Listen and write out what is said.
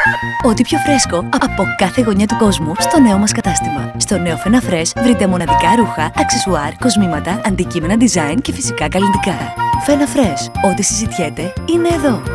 Ό,τι πιο φρέσκο από κάθε γωνιά του κόσμου στο νέο μας κατάστημα. Στο νέο Φεναφρές βρείτε μοναδικά ρούχα, αξεσουάρ, κοσμήματα, αντικείμενα design και φυσικά καλλιτικά. Φεναφρές, ό,τι συζητιέται είναι εδώ.